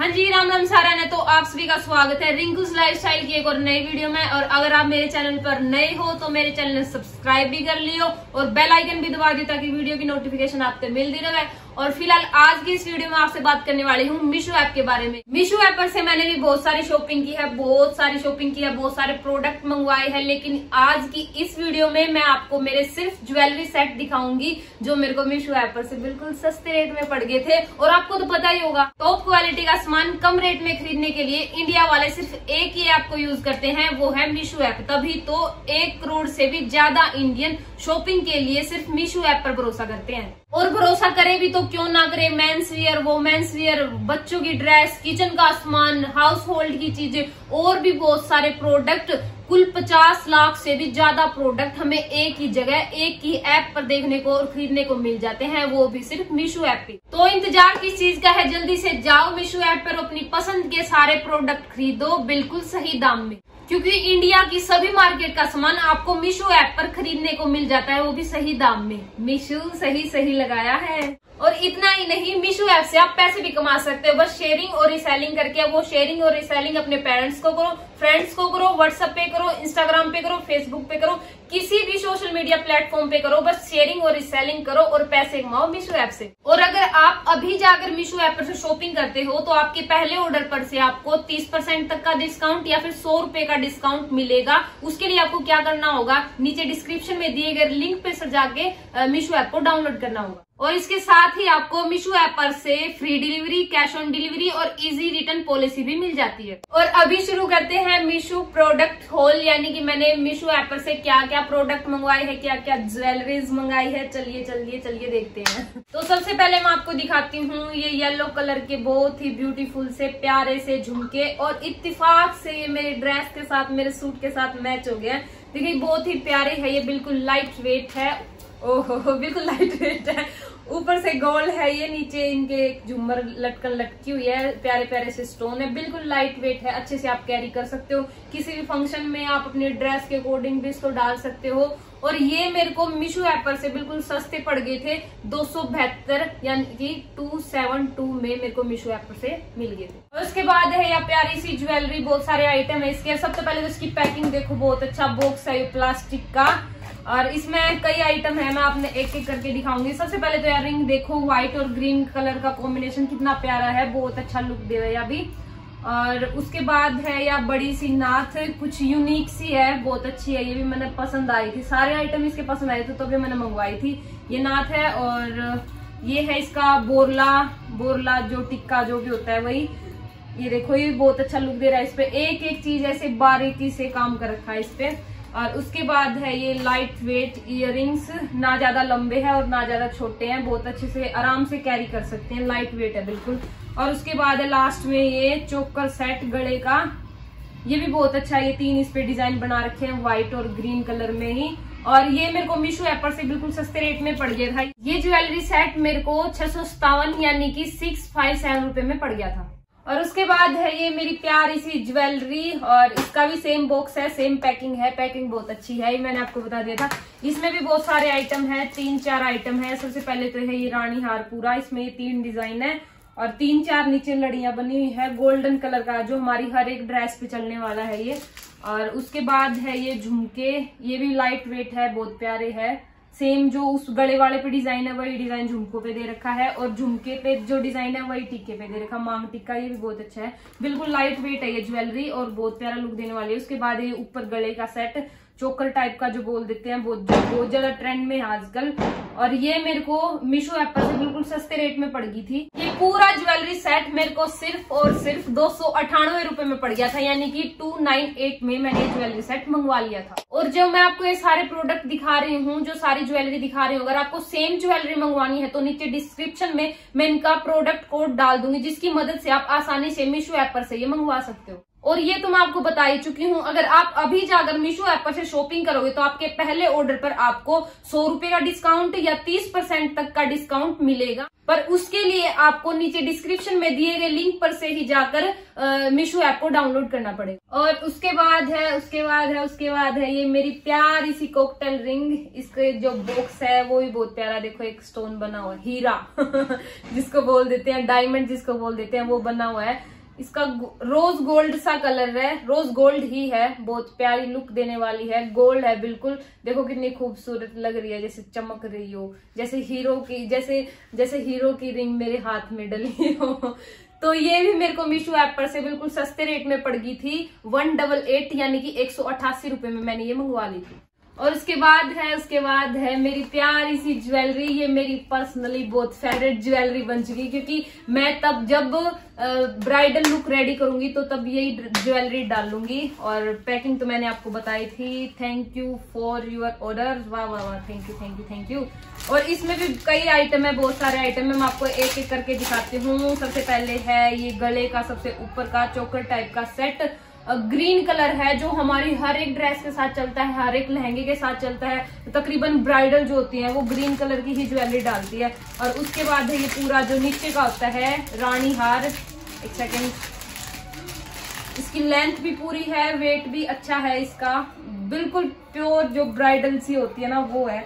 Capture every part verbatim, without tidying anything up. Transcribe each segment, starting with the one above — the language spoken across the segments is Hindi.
हाँ जी, राम राम सारा ने। तो आप सभी का स्वागत है रिंकूज लाइफस्टाइल की एक और नई वीडियो में। और अगर आप मेरे चैनल पर नए हो तो मेरे चैनल सब्सक्राइब भी कर लियो और बेल आइकन भी दबा दियो ताकि वीडियो की नोटिफिकेशन आपको मिलती रहे। और फिलहाल आज की इस वीडियो में आपसे बात करने वाली हूँ मीशो ऐप के बारे में। मीशो ऐप पर से मैंने भी बहुत सारी शॉपिंग की है, बहुत सारी शॉपिंग की है, बहुत सारे प्रोडक्ट मंगवाए हैं। लेकिन आज की इस वीडियो में मैं आपको मेरे सिर्फ ज्वेलरी सेट दिखाऊंगी जो मेरे को मीशो ऐप पर से बिल्कुल सस्ते रेट में पड़ गए थे। और आपको तो पता ही होगा, टॉप क्वालिटी का सामान कम रेट में खरीदने के लिए इंडिया वाले सिर्फ एक ही ऐप को यूज करते हैं, वो है मीशो ऐप। तभी तो एक करोड़ से भी ज्यादा इंडियन शॉपिंग के लिए सिर्फ मीशो ऐप पर भरोसा करते हैं। और भरोसा करे भी तो क्यों ना करे, मेंस वियर, वोमेन्स वियर, बच्चों की ड्रेस, किचन का सामान, हाउस होल्ड की चीजें और भी बहुत सारे प्रोडक्ट, कुल पचास लाख से भी ज्यादा प्रोडक्ट हमें एक ही जगह एक ही ऐप पर देखने को और खरीदने को मिल जाते हैं, वो भी सिर्फ मीशो ऐप पे। तो इंतजार किस चीज का है, जल्दी से जाओ मीशो ऐप पर अपनी पसंद के सारे प्रोडक्ट खरीदो बिल्कुल सही दाम में। क्योंकि इंडिया की सभी मार्केट का सामान आपको मीशो ऐप पर खरीदने को मिल जाता है, वो भी सही दाम में। मीशो सही सही लगाया है। और इतना ही नहीं, मीशो ऐप से आप पैसे भी कमा सकते हो बस शेयरिंग और रिसेलिंग करके। वो शेयरिंग और रिसेलिंग अपने पेरेंट्स को करो, फ्रेंड्स को करो, व्हाट्सएप पे करो, इंस्टाग्राम पे करो, फेसबुक पे करो, किसी भी सोशल मीडिया प्लेटफॉर्म पे करो, बस शेयरिंग और रिसेलिंग करो और पैसे कमाओ मीशो ऐप से। और अगर आप अभी जाकर मीशो ऐप पर से शॉपिंग करते हो तो आपके पहले ऑर्डर पर से आपको तीस परसेंट तक का डिस्काउंट या फिर सौ रुपए का डिस्काउंट मिलेगा। उसके लिए आपको क्या करना होगा, नीचे डिस्क्रिप्शन में दिए गए लिंक पे से जाके मीशो ऐप को डाउनलोड करना होगा। और इसके साथ ही आपको मीशो ऐप पर से free delivery, cash on delivery और इजी रिटर्न पॉलिसी भी मिल जाती है। और अभी शुरू करते हैं मीशो प्रोडक्ट हॉल, यानी कि मैंने मीशो ऐप पर से क्या क्या प्रोडक्ट मंगवाए हैं, क्या क्या ज्वेलरीज मंगाई है। चलिए चलिए चलिए देखते हैं। तो सबसे पहले मैं आपको दिखाती हूँ ये येलो कलर के बहुत ही ब्यूटीफुल से प्यारे से झुमके। और इत्तेफाक से ये मेरे ड्रेस के साथ, मेरे सूट के साथ मैच हो गया। देखिए बहुत ही प्यारे है, ये बिल्कुल लाइट वेट है। ओहो बिल्कुल लाइट वेट है, ऊपर से गोल्ड है, ये नीचे इनके झूमर लटकन लटकी हुई है, प्यारे प्यारे से स्टोन है, बिल्कुल लाइट वेट है, अच्छे से आप कैरी कर सकते हो। किसी भी फंक्शन में आप अपने ड्रेस के अकॉर्डिंग भी इसको डाल सकते हो। और ये मेरे को मीशो ऐप पर से बिल्कुल सस्ते पड़ गए थे, दो सौ बहत्तर यानी कि टू सेवन टू में मेरे को मीशो ऐप पर से मिल गए थे। और उसके बाद है या प्यारी सी ज्वेलरी, बहुत सारे आइटम है इसके। सबसे पहले तो इसकी पैकिंग देखो, बहुत अच्छा बॉक्स है ये प्लास्टिक का और इसमें कई आइटम है, मैं आपने एक एक करके दिखाऊंगी। सबसे पहले तो यार रिंग देखो, व्हाइट और ग्रीन कलर का कॉम्बिनेशन कितना प्यारा है, बहुत अच्छा लुक दे रहा है अभी। और उसके बाद है या बड़ी सी नाथ, कुछ यूनिक सी है, बहुत अच्छी है, ये भी मैंने पसंद आई थी, सारे आइटम इसके पसंद आए थे तो भी मैंने मंगवाई थी। ये नाथ है। और ये है इसका बोरला, बोरला जो टिक्का जो भी होता है वही। ये देखो ये भी बहुत अच्छा लुक दे रहा है, इस पे एक एक चीज ऐसे बारीकी से काम कर रखा है इस पे। और उसके बाद है ये लाइट वेट इयररिंग्स, ना ज्यादा लंबे हैं और ना ज्यादा छोटे हैं, बहुत अच्छे से आराम से कैरी कर सकते हैं, लाइट वेट है बिल्कुल। और उसके बाद है लास्ट में ये चोकर सेट गले का, ये भी बहुत अच्छा है, ये तीन इस पे डिजाइन बना रखे हैं व्हाइट और ग्रीन कलर में ही। और ये मेरे को मीशो ऐप पर से बिल्कुल सस्ते रेट में पड़ गया था। ये ज्वेलरी सेट मेरे को छह सौ सत्तावन यानी कि सिक्स फाइव सेवन रुपए में पड़ गया था। और उसके बाद है ये मेरी प्यारी सी ज्वेलरी, और इसका भी सेम बॉक्स है, सेम पैकिंग है, पैकिंग बहुत अच्छी है, ये मैंने आपको बता दिया था। इसमें भी बहुत सारे आइटम है, तीन चार आइटम है। सबसे पहले तो है ये रानी हार पूरा, इसमें ये तीन डिजाइन है और तीन चार नीचे लड़ियां बनी हुई है गोल्डन कलर का, जो हमारी हर एक ड्रेस पे चलने वाला है ये। और उसके बाद है ये झुमके, ये भी लाइट वेट है, बहुत प्यारे है, सेम जो उस गले वाले पे डिजाइन है वही डिजाइन झुमकों पे दे रखा है। और झुमके पे जो डिजाइन है वही टिक्के पे दे रखा, मांग टिक्का, ये भी बहुत अच्छा है, बिल्कुल लाइट वेट है ये ज्वेलरी और बहुत प्यारा लुक देने वाली है। उसके बाद ये ऊपर गले का सेट, चोकर टाइप का जो बोल देते हैं, बहुत बहुत ज्यादा ट्रेंड में है आजकल। और ये मेरे को मीशो ऐप पर से बिल्कुल सस्ते रेट में पड़ गई थी। ये पूरा ज्वेलरी सेट मेरे को सिर्फ और सिर्फ दो सौ अठानवे रुपए में पड़ गया था, यानी कि टू नाइन एट में मैंने ये ज्वेलरी सेट मंगवा लिया था। और जो मैं आपको ये सारे प्रोडक्ट दिखा रही हूँ, जो सारी ज्वेलरी दिखा रही हूँ, अगर आपको सेम ज्वेलरी मंगवानी है तो नीचे डिस्क्रिप्शन में मैं इनका प्रोडक्ट कोड डाल दूंगी, जिसकी मदद से आप आसानी से मीशो ऐप पर से ये मंगवा सकते हो। और ये तो मैं आपको बता ही चुकी हूँ, अगर आप अभी जाकर मीशो ऐप पर से शॉपिंग करोगे तो आपके पहले ऑर्डर पर आपको सौ रुपए का डिस्काउंट या तीस परसेंट तक का डिस्काउंट मिलेगा। पर उसके लिए आपको नीचे डिस्क्रिप्शन में दिए गए लिंक पर से ही जाकर मीशो ऐप को डाउनलोड करना पड़ेगा। और उसके बाद है उसके बाद है उसके बाद है ये मेरी प्यारी सी कॉकटेल रिंग, इसके जो बॉक्स है वो भी बहुत प्यारा, देखो एक स्टोन बना हुआ है, हीरा जिसको बोल देते हैं, डायमंड जिसको बोल देते हैं, वो बना हुआ है। इसका रोज गोल्ड सा कलर है, रोज गोल्ड ही है, बहुत प्यारी लुक देने वाली है, गोल्ड है बिल्कुल। देखो कितनी खूबसूरत लग रही है, जैसे चमक रही हो, जैसे हीरो की जैसे जैसे हीरो की रिंग मेरे हाथ में डली हो। तो ये भी मेरे को मीशो ऐप पर से बिल्कुल सस्ते रेट में पड़ गई थी, वन डबल एट यानी कि एक सौ अट्ठासी रुपए में मैंने ये मंगवा ली थी। और उसके बाद है उसके बाद है मेरी प्यारी सी ज्वेलरी। ये मेरी पर्सनली बहुत फेवरेट ज्वेलरी बन चुकी, क्योंकि मैं तब जब ब्राइडल लुक रेडी करूंगी तो तब यही ज्वेलरी डालूंगी। और पैकिंग तो मैंने आपको बताई थी। Thank you for your order, वाह वाह वाह, thank you thank you thank you. और इसमें भी कई आइटम है, बहुत सारे आइटम है, मैं आपको एक एक करके दिखाती हूँ। सबसे पहले है ये गले का सबसे ऊपर का चोकर टाइप का सेट, ग्रीन कलर है, जो हमारी हर एक ड्रेस के साथ चलता है, हर एक लहंगे के साथ चलता है। तो तकरीबन ब्राइडल जो होती है वो ग्रीन कलर की ही ज्वेलरी डालती है। और उसके बाद है ये पूरा जो नीचे का होता है रानी हार, एक सेकेंड, इसकी लेंथ भी पूरी है, वेट भी अच्छा है इसका, बिल्कुल प्योर जो ब्राइडल सी होती है ना वो है।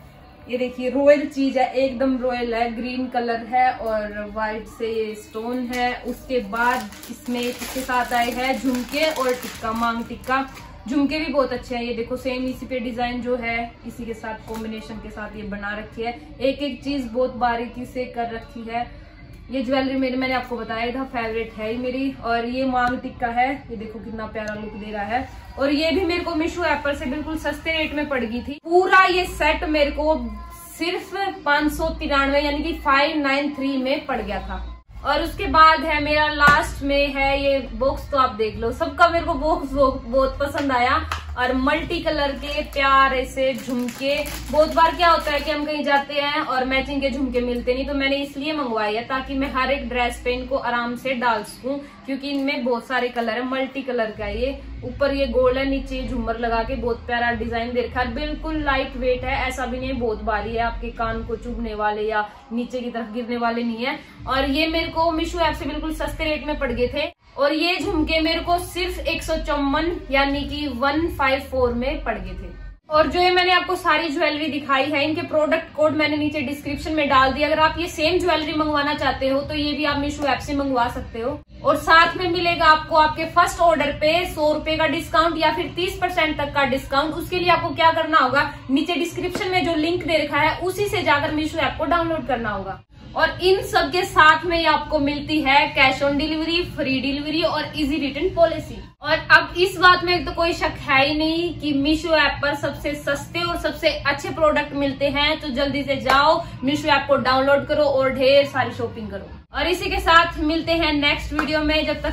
ये देखिए रॉयल चीज है, एकदम रॉयल है, ग्रीन कलर है और व्हाइट से ये स्टोन है। उसके बाद इसमें इसके साथ आए हैं झुमके और टिक्का, मांग टिक्का। झुमके भी बहुत अच्छे हैं, ये देखो सेम इसी पे डिजाइन जो है इसी के साथ कॉम्बिनेशन के साथ ये बना रखी है, एक एक चीज बहुत बारीकी से कर रखी है। ये ज्वेलरी मेरी मैंने आपको बताया था फेवरेट है ही मेरी। और ये मांग टिक्का है, ये देखो कितना प्यारा लुक दे रहा है। और ये भी मेरे को मीशो ऐप पर से बिल्कुल सस्ते रेट में पड़ गई थी। पूरा ये सेट मेरे को सिर्फ पांच सौ तिरानवे यानी कि फाइव नाइन थ्री में पड़ गया था। और उसके बाद है मेरा लास्ट में है ये बॉक्स, तो आप देख लो, सबका मेरे को बॉक्स बहुत पसंद आया। और मल्टी कलर के प्यारे से झुमके, बहुत बार क्या होता है कि हम कहीं जाते हैं और मैचिंग के झुमके मिलते नहीं, तो मैंने इसलिए मंगवाई है ताकि मैं हर एक ड्रेस पे इनको आराम से डाल सकूं, क्योंकि इनमें बहुत सारे कलर है। मल्टी कलर का ये, ऊपर ये गोल्ड है, नीचे झूमर लगा के बहुत प्यारा डिजाइन दे रखा है, बिल्कुल लाइट वेट है, ऐसा भी नहीं बहुत भारी है आपके कान को चुभने वाले या नीचे की तरफ गिरने वाले नहीं है। और ये मेरे को मीशो ऐप से बिल्कुल सस्ते रेट में पड़ गए थे। और ये झुमके मेरे को सिर्फ एक सौ चौवन यानी कि वन फाइव फोर में पड़ गए थे। और जो ये मैंने आपको सारी ज्वेलरी दिखाई है, इनके प्रोडक्ट कोड मैंने नीचे डिस्क्रिप्शन में डाल दिया। अगर आप ये सेम ज्वेलरी मंगवाना चाहते हो तो ये भी आप मीशो ऐप से मंगवा सकते हो। और साथ में मिलेगा आपको आपके फर्स्ट ऑर्डर पे सौ रुपए का डिस्काउंट या फिर तीस परसेंट तक का डिस्काउंट। उसके लिए आपको क्या करना होगा, नीचे डिस्क्रिप्शन में जो लिंक दे रखा है उसी से जाकर मीशो ऐप को डाउनलोड करना होगा। और इन सब के साथ में आपको मिलती है cash on delivery, free delivery और इजी रिटर्न पॉलिसी। और अब इस बात में तो कोई शक है ही नहीं कि मीशो ऐप पर सबसे सस्ते और सबसे अच्छे प्रोडक्ट मिलते हैं। तो जल्दी से जाओ मीशो ऐप को डाउनलोड करो और ढेर सारी शॉपिंग करो। और इसी के साथ मिलते हैं नेक्स्ट वीडियो में, जब तक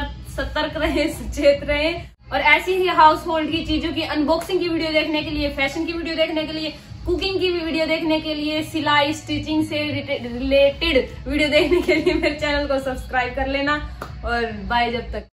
सतर्क रहे, सचेत रहे। और ऐसी ही हाउस होल्ड की चीजों की अनबॉक्सिंग की वीडियो देखने के लिए, फैशन की वीडियो देखने के लिए, कुकिंग की वीडियो देखने के लिए, सिलाई स्टिचिंग से रिलेटेड वीडियो देखने के लिए मेरे चैनल को सब्सक्राइब कर लेना। और बाय जब तक।